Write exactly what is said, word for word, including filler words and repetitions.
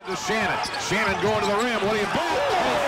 To Shannon. Shannon going to the rim. What do you do?